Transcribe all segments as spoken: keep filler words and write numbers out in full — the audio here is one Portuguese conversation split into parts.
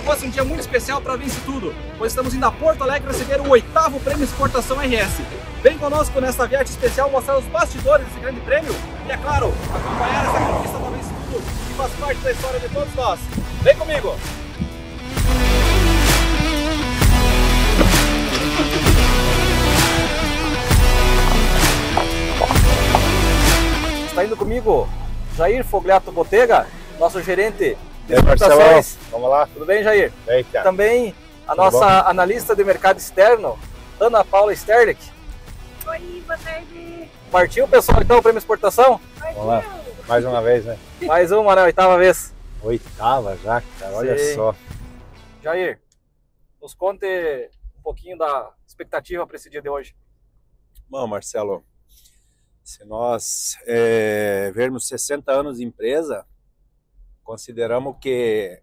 fosse um dia muito especial para Vence Tudo, pois estamos indo a Porto Alegre receber o oitavo Prêmio Exportação R S. Vem conosco nessa viagem especial mostrar os bastidores desse grande prêmio e, é claro, acompanhar essa conquista da Vence Tudo, que faz parte da história de todos nós. Vem comigo! Está indo comigo Jair Fogliato Botega, nosso gerente de exportações. Vamos lá. Tudo bem, Jair? Bem, cara. Também a Tudo nossa bom? analista de mercado externo, Ana Paula Sterlich. Oi, boa tarde. Partiu, pessoal, então, o Prêmio Exportação? Vamos lá. Mais uma vez, né? Mais uma, né? Oitava vez. Oitava já, cara. Olha Sim. só. Jair, nos conte um pouquinho da expectativa para esse dia de hoje. Bom, Marcelo, se nós é, vermos sessenta anos de empresa, consideramos que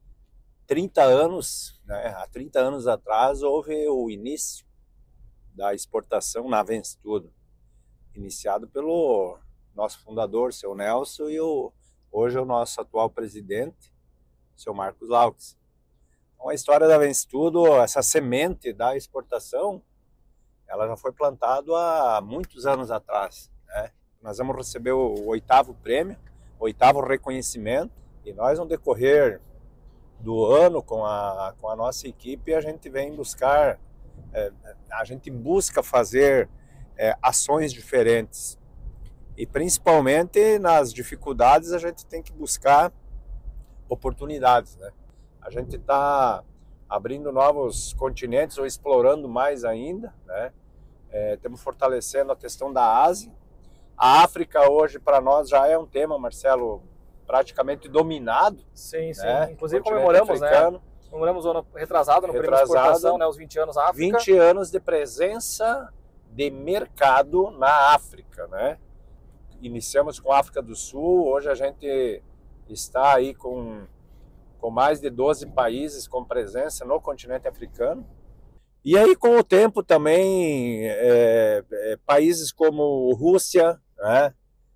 trinta anos, né, há trinta anos atrás, houve o início da exportação na Vence Tudo, iniciado pelo nosso fundador, seu Nelson, e o, hoje o nosso atual presidente, seu Marcos Laux. Então, a história da Vence Tudo, essa semente da exportação, ela já foi plantada há muitos anos atrás, né? Nós vamos receber o oitavo prêmio, o oitavo reconhecimento, e nós, no decorrer do ano, com a, com a nossa equipe, a gente vem buscar, é, a gente busca fazer é, ações diferentes. E principalmente nas dificuldades a gente tem que buscar oportunidades, né? A gente está abrindo novos continentes ou explorando mais ainda, né? É, estamos fortalecendo a questão da Ásia. A África hoje para nós já é um tema, Marcelo, praticamente dominado. Sim, sim. Né? Inclusive Continente comemoramos, africano. né? Comemoramos o ano retrasado no Prêmio Retrasado. Exportação, né? Os vinte anos África. vinte anos de presença de mercado na África, né? Iniciamos com a África do Sul, hoje a gente está aí com, com mais de doze países com presença no continente africano. E aí, com o tempo também, é, é, países como Rússia, né?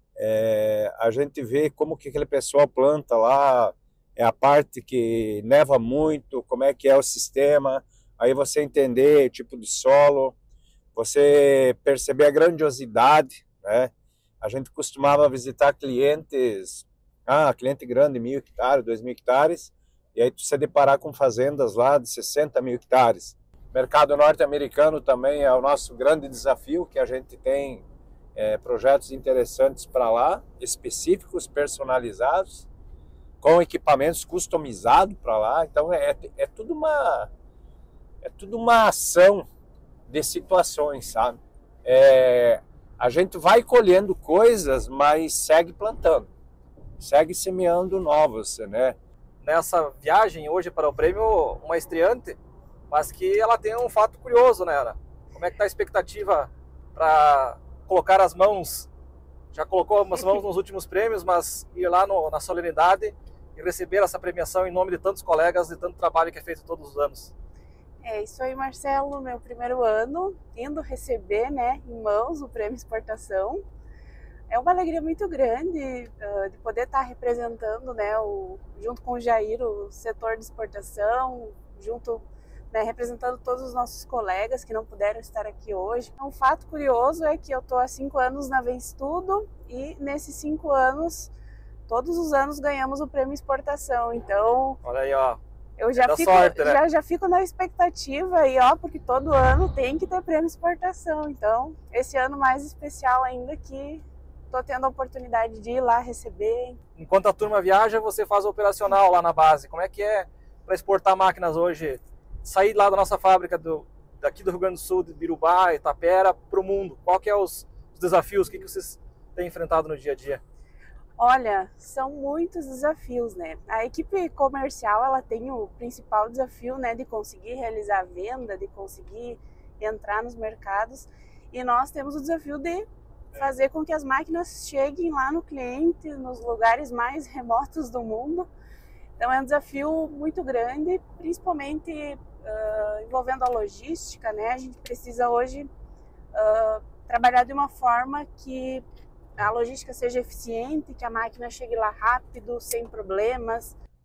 É, a gente vê como que aquele pessoal planta lá, é a parte que neva muito, como é que é o sistema, aí você entender o tipo de solo, você perceber a grandiosidade, né? A gente costumava visitar clientes, ah, cliente grande, mil hectares, dois mil hectares, e aí você deparar com fazendas lá de sessenta mil hectares. Mercado norte-americano também é o nosso grande desafio, que a gente tem é, projetos interessantes para lá, específicos, personalizados, com equipamentos customizados para lá. Então é, é, tudo uma, é tudo uma ação de situações, sabe? É, a gente vai colhendo coisas, mas segue plantando, segue semeando novos, né? Nessa viagem hoje para o prêmio, uma estreante, mas que ela tem um fato curioso, né, Ana? Como é que está a expectativa para colocar as mãos? Já colocou as mãos nos últimos prêmios, mas ir lá no, na solenidade e receber essa premiação em nome de tantos colegas, de tanto trabalho que é feito todos os anos. É isso aí, Marcelo, meu primeiro ano, indo receber, né, em mãos o Prêmio Exportação. É uma alegria muito grande uh, de poder estar representando, né, o, junto com o Jair, o setor de exportação, junto, né, representando todos os nossos colegas que não puderam estar aqui hoje. Um fato curioso é que eu estou há cinco anos na Vence Tudo e nesses cinco anos, todos os anos ganhamos o Prêmio Exportação. Então, olha aí, ó. Eu já, da fico, sorte, né? já, já fico na expectativa aí, ó, porque todo ano tem que ter prêmio exportação. Então, esse ano mais especial ainda que estou tendo a oportunidade de ir lá receber. Enquanto a turma viaja, você faz o operacional lá na base. Como é que é para exportar máquinas hoje? Sair lá da nossa fábrica do, daqui do Rio Grande do Sul, de Birubá, Itapera, para o mundo. Qual que é os, os desafios? O que, que vocês têm enfrentado no dia a dia? Olha, são muitos desafios, né? A equipe comercial, ela tem o principal desafio, né, de conseguir realizar a venda, de conseguir entrar nos mercados. E nós temos o desafio de fazer com que as máquinas cheguem lá no cliente, nos lugares mais remotos do mundo. Então é um desafio muito grande, principalmente uh, envolvendo a logística, né? A gente precisa hoje uh, trabalhar de uma forma que a logística seja eficiente, que a máquina chegue lá rápido, sem problemas.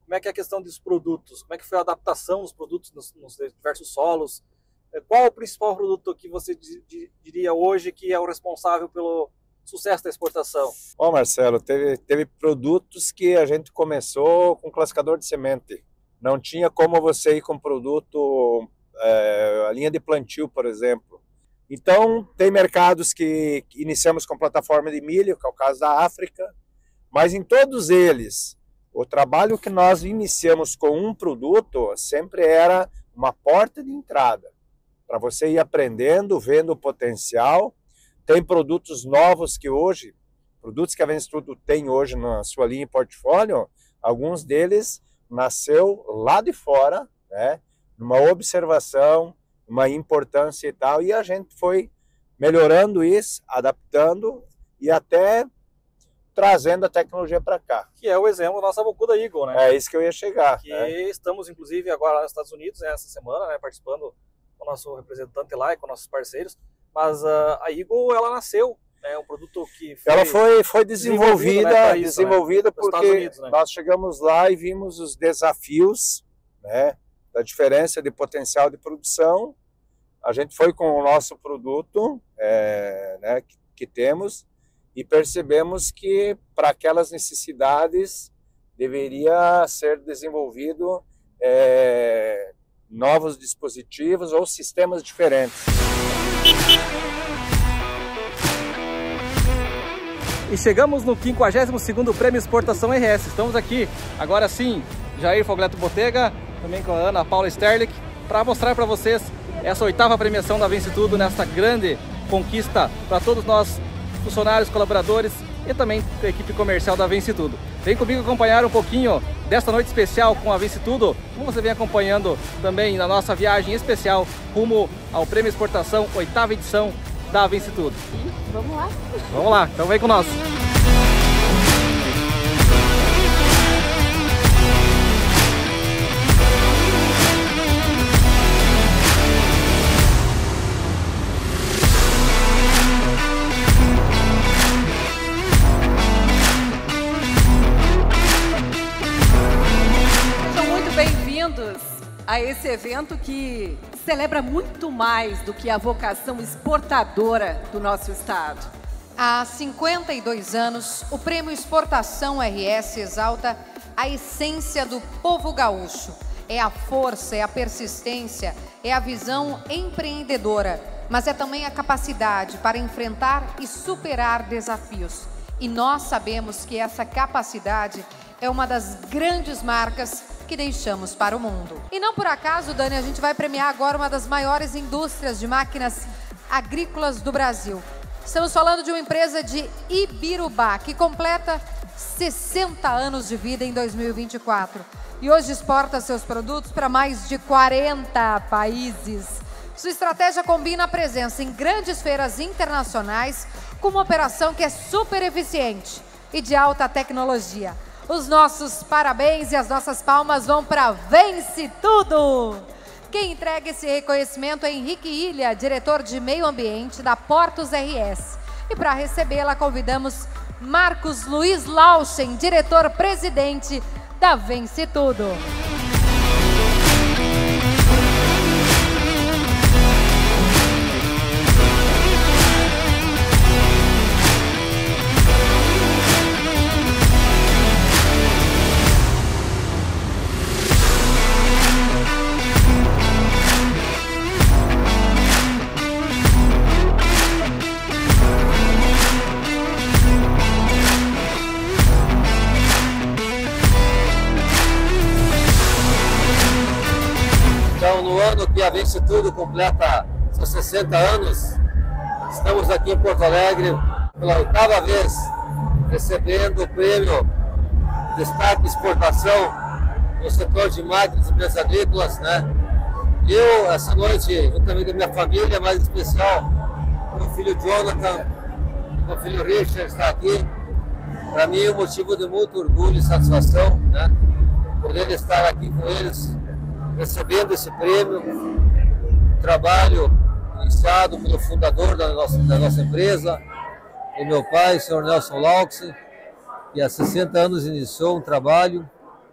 como é que é a questão dos produtos, como é que foi a adaptação dos produtos nos, nos diversos solos, qual o principal produto que você diria hoje que é o responsável pelo sucesso da exportação? Bom, Marcelo, teve, teve produtos que a gente começou com classificador de semente. Não tinha como você ir com produto, é, a linha de plantio, por exemplo. Então, tem mercados que iniciamos com plataforma de milho, que é o caso da África, mas em todos eles, o trabalho que nós iniciamos com um produto sempre era uma porta de entrada, para você ir aprendendo, vendo o potencial. Tem produtos novos que hoje, produtos que a Vencetudo tem hoje na sua linha e portfólio, alguns deles nasceu lá de fora, né, numa observação, uma importância e tal, e a gente foi melhorando isso, adaptando e até trazendo a tecnologia para cá. Que é o exemplo da nossa Bocuda Eagle, né? É isso que eu ia chegar. Que né? Estamos, inclusive, agora nos Estados Unidos, né, essa semana, né, participando com o nosso representante lá e com nossos parceiros, mas uh, a Eagle, ela nasceu, é né, um produto que foi... Ela foi, foi desenvolvida, né, isso, desenvolvida né, porque Unidos, né? Nós chegamos lá e vimos os desafios, né, da diferença de potencial de produção. A gente foi com o nosso produto, é, né, que, que temos, e percebemos que para aquelas necessidades deveria ser desenvolvido é, novos dispositivos ou sistemas diferentes. E chegamos no quinquagésimo segundo Prêmio Exportação R S. Estamos aqui, agora sim, Jair Fogleto Botega, também com a Ana Paula Sterlich, para mostrar para vocês essa oitava premiação da Vencetudo, nessa grande conquista para todos nós, funcionários, colaboradores e também a equipe comercial da Vencetudo. Vem comigo acompanhar um pouquinho desta noite especial com a Vencetudo, como você vem acompanhando também na nossa viagem especial rumo ao Prêmio Exportação, oitava edição da Vencetudo. Vamos lá? Vamos lá, então vem com nós. A esse evento que celebra muito mais do que a vocação exportadora do nosso estado. Há cinquenta e dois anos, o Prêmio Exportação R S exalta a essência do povo gaúcho. É a força, é a persistência, é a visão empreendedora, mas é também a capacidade para enfrentar e superar desafios. E nós sabemos que essa capacidade é uma das grandes marcas que deixamos para o mundo. E não por acaso, Dani, a gente vai premiar agora uma das maiores indústrias de máquinas agrícolas do Brasil. Estamos falando de uma empresa de Ibirubá, que completa sessenta anos de vida em dois mil e vinte e quatro. E hoje exporta seus produtos para mais de quarenta países. Sua estratégia combina a presença em grandes feiras internacionais com uma operação que é super eficiente e de alta tecnologia. Os nossos parabéns e as nossas palmas vão para Vencetudo! Quem entrega esse reconhecimento é Henrique Ilha, diretor de Meio Ambiente da Portos R S. E para recebê-la, convidamos Marcos Luiz Lauchen, diretor-presidente da Vencetudo. Que a Vencetudo completa seus sessenta anos, estamos aqui em Porto Alegre pela oitava vez recebendo o prêmio Destaque Exportação no setor de máquinas e empresas agrícolas, né? Eu, essa noite, juntamente com a minha família, mais especial, meu filho Jonathan, meu filho Richard está aqui. Para mim é um motivo de muito orgulho e satisfação, né? Poder estar aqui com eles, recebendo esse prêmio, um trabalho iniciado pelo fundador da nossa, da nossa empresa, o meu pai, o senhor Nelson Lauchen, que há sessenta anos iniciou um trabalho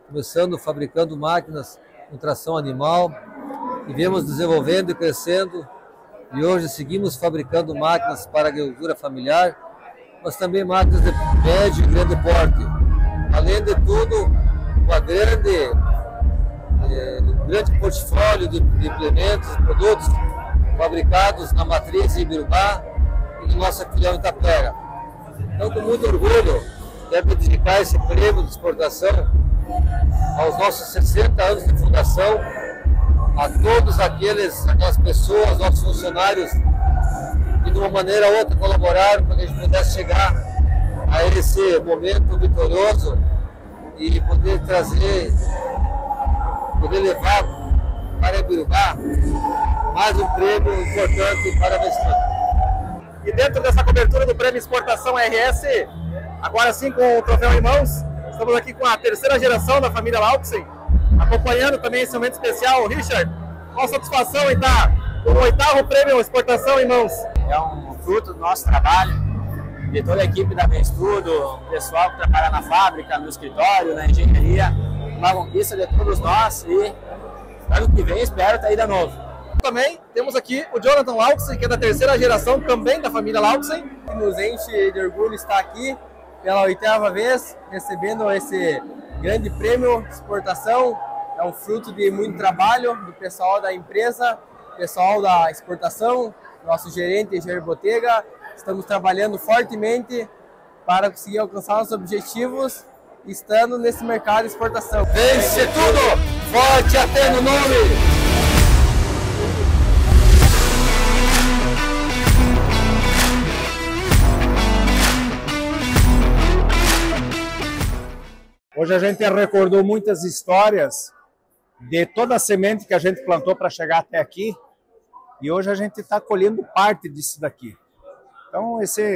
começando fabricando máquinas com tração animal, e viemos desenvolvendo e crescendo, e hoje seguimos fabricando máquinas para agricultura familiar, mas também máquinas de médio e grande porte. Além de tudo, uma grande, eh, um grande portfólio de, de implementos e produtos fabricados na matriz em Ibirubá e no nosso filial em Itapera. Então, com muito orgulho, quero dedicar esse prêmio de exportação aos nossos sessenta anos de fundação, a todos aqueles, aquelas pessoas, nossos funcionários, que de uma maneira ou outra colaboraram para que a gente pudesse chegar a esse momento vitorioso e poder trazer, poder levar para Ibirubá mais um prêmio importante para a Vestante. E dentro dessa cobertura do Prêmio Exportação R S, agora sim com o troféu em mãos, estamos aqui com a terceira geração da família Lauksen, acompanhando também esse momento especial. Richard, qual a satisfação em estar com o oitavo Prêmio Exportação em mãos? É um fruto do nosso trabalho, de toda a equipe da Venstudo, o pessoal que trabalha na fábrica, no escritório, na engenharia, uma conquista de todos nós, e ano que vem espero estar aí de novo. Também temos aqui o Jonathan Lauksen, que é da terceira geração também da família Lauksen. Nos enche de orgulho estar aqui pela oitava vez, recebendo esse grande prêmio de exportação. É um fruto de muito trabalho do pessoal da empresa, pessoal da exportação, nosso gerente Jair Botega. Estamos trabalhando fortemente para conseguir alcançar nossos objetivos, estando nesse mercado de exportação. Vence tudo! Forte até no nome! Hoje a gente recordou muitas histórias de toda a semente que a gente plantou para chegar até aqui, e hoje a gente está colhendo parte disso daqui. Então esse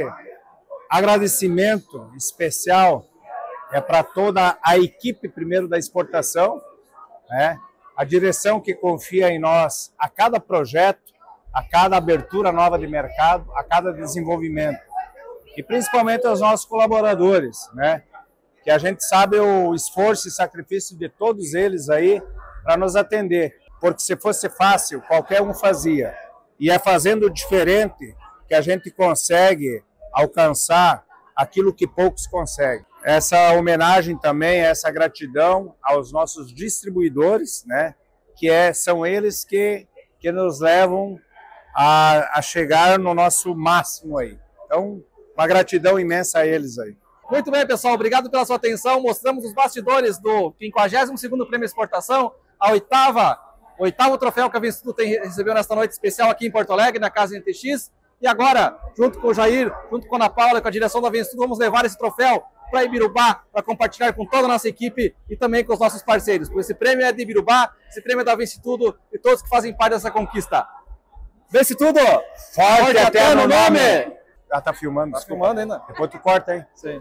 agradecimento especial é para toda a equipe primeiro da exportação, né? A direção que confia em nós a cada projeto, a cada abertura nova de mercado, a cada desenvolvimento, e principalmente aos nossos colaboradores, né? Que a gente sabe o esforço e sacrifício de todos eles aí para nos atender, porque se fosse fácil, qualquer um fazia, e é fazendo diferente que a gente consegue alcançar aquilo que poucos conseguem. Essa homenagem também, essa gratidão aos nossos distribuidores, né, que é, são eles que, que nos levam a, a chegar no nosso máximo aí. Então, uma gratidão imensa a eles aí. Muito bem, pessoal, obrigado pela sua atenção. Mostramos os bastidores do quinquagésimo segundo Prêmio Exportação, a oitava, oitavo troféu que a Venstudo tem, recebeu nesta noite especial aqui em Porto Alegre, na Casa N T X. E agora, junto com o Jair, junto com a Ana Paula, com a direção da Venstudo, vamos levar esse troféu para Ibirubá, para compartilhar com toda a nossa equipe e também com os nossos parceiros. Esse prêmio é de Ibirubá, esse prêmio é da Venstudo e todos que fazem parte dessa conquista. Venstudo! Forte, Forte até, até no nome! nome. Ah, tá filmando, Tá desculpa. filmando ainda? Depois tu corta, hein? Sim.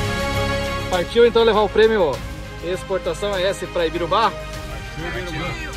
Partiu então levar o prêmio Exportação R S para Ibirubá? Partiu, Ibirubá.